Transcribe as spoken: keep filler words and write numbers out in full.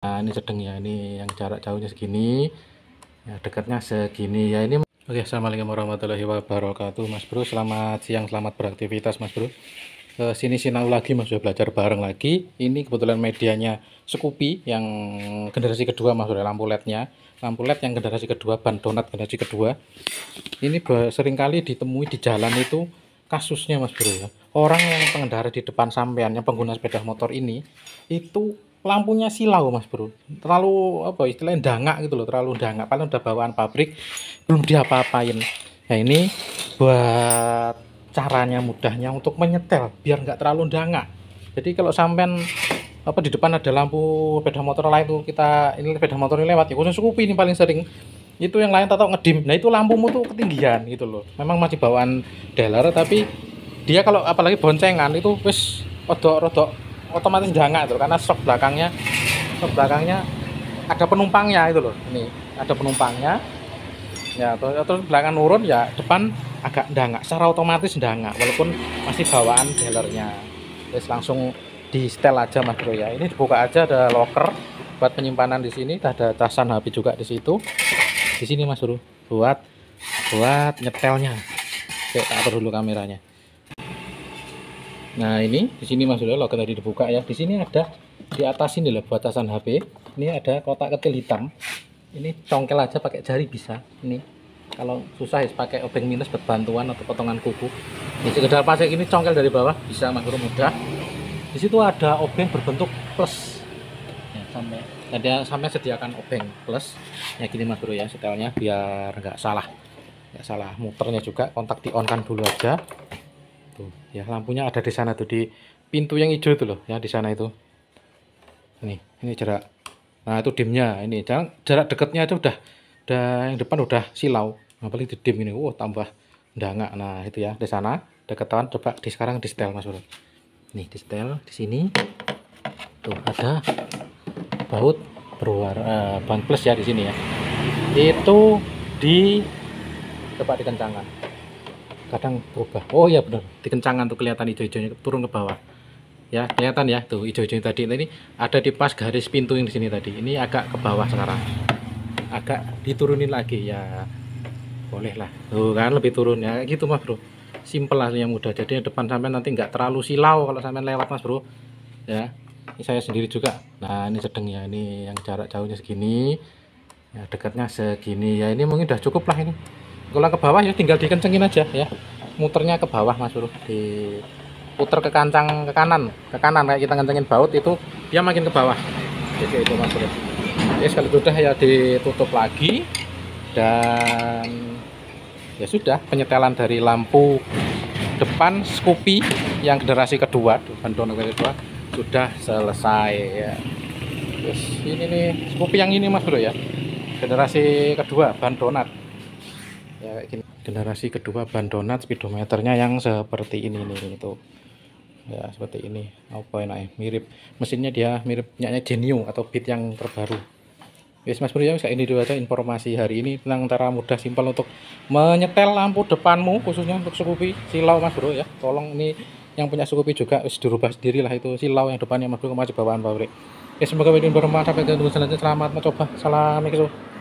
Nah, ini sedang ya, ini yang jarak jauhnya segini, ya dekatnya segini ya. Ini oke. Assalamualaikum warahmatullahi wabarakatuh, Mas Bro. Selamat siang, selamat beraktivitas, Mas Bro. Ke sini sinau lagi, Mas Bro, belajar bareng lagi. Ini kebetulan medianya Scoopy yang generasi kedua, Mas Bro. Lampu L E D-nya, lampu L E D yang generasi kedua, ban donat generasi kedua. Ini seringkali ditemui di jalan itu kasusnya, Mas Bro ya. Orang yang pengendara di depan sampean, yang pengguna sepeda motor ini, itu lampunya silau, Mas Bro. Terlalu apa istilahnya, dangak gitu loh, terlalu dangak. Paling udah bawaan pabrik, belum diapa-apain. Nah, ini buat caranya, mudahnya untuk menyetel biar nggak terlalu dangak. Jadi kalau sampean apa di depan ada lampu sepeda motor lain tuh, kita ini sepeda motor ini lewat ya, khusus Scoopy ini paling sering. Itu yang lain tato ngedim. Nah, itu lampumu tuh ketinggian gitu loh. Memang masih bawaan dealer, tapi dia kalau apalagi boncengan itu wis rodok-rodok otomatis dangak tuh, karena stok belakangnya stok belakangnya ada penumpangnya itu loh. Ini ada penumpangnya ya, terus, terus belakang nurun ya, depan agak dangak, secara otomatis dangak walaupun masih bawaan dealernya. Terus langsung di setel aja, Mas Bro ya. Ini dibuka aja, ada locker buat penyimpanan di sini, ada casan H P juga di situ. Di sini, Mas Bro, buat buat nyetelnya. Oke, tak atur dulu kameranya. Nah, ini di sini, Mas Bro, locker tadi dibuka ya. Di sini ada di atas ini loh buat casan H P. Ini ada kotak kecil hitam. Ini congkel aja pakai jari bisa. Ini kalau susah ya pakai obeng minus buat bantuan atau potongan kuku. Ini sekedar pasang ini congkel dari bawah bisa, Mas Bro, mudah. Di situ ada obeng berbentuk plus. Ya, sampai ada sampai sediakan obeng plus. Ya gini, Mas Bro ya, setelnya biar nggak salah. Nggak salah muternya juga, kontak di on kan dulu aja. Tuh, ya lampunya ada di sana tuh, di pintu yang hijau itu loh ya, di sana itu. Ini, ini jarak. Nah, itu dimnya. Ini jarak, jarak dekatnya itu udah udah yang depan udah silau. Nah, paling di dim ini, wow, tambah dangak. Nah, itu ya di sana deketan. Coba di sekarang di setel, Mas Bro. Nih, di setel di sini. Tuh ada baut berwarna uh, ban plus ya di sini ya. Itu di coba dikencangkan. Kadang berubah. Oh ya benar, dikencangkan tuh kelihatan hijau-hijaunya turun ke bawah. Ya, kelihatan ya tuh hijau-hijau tadi. Ini ada di pas garis pintu yang di sini tadi. Ini agak ke bawah sekarang. Agak diturunin lagi ya. Boleh lah. Tuh kan lebih turun ya. Kayak gitu, Mas Bro. Simple lah yang mudah. Jadi depan sampai nanti nggak terlalu silau kalau sampai lewat, Mas Bro. Ya. Ini saya sendiri juga. Nah, ini sedang ya, ini yang jarak jauhnya segini. Ya, dekatnya segini. Ya, ini mungkin udah cukup lah ini. Kalau ke bawah ya tinggal dikencengin aja ya, muternya ke bawah, Mas Bro, diputer ke kancang ke kanan ke kanan kayak kita kencengin baut itu, dia makin ke bawah. Jadi itu, Mas Bro. Oke, sekali sudah ya ditutup lagi, dan ya sudah penyetelan dari lampu depan Scoopy yang generasi kedua, ban donat kedua sudah selesai ya. Terus ini nih Scoopy yang ini, Mas Bro ya, generasi kedua ban donat. Ya, kayak gini. Generasi kedua ban donat, speedometernya yang seperti ini nih itu. Ya, seperti ini. Apa enaknya? Mirip mesinnya, dia mirip punyanya Genio atau Beat yang terbaru. Yes, Mas Bro ya, kayak ini dulu aja informasi hari ini tentang cara mudah simpel untuk menyetel lampu depanmu, khususnya untuk Scoopy silau, Mas Bro ya. Tolong ini yang punya Scoopy juga wis dirubah sendiri lah itu silau yang depannya, Mas Bro, masih bawaan pabrik. Ya, semoga video bermanfaat. Sampai ketemu selanjutnya. Selamat mencoba. Salam.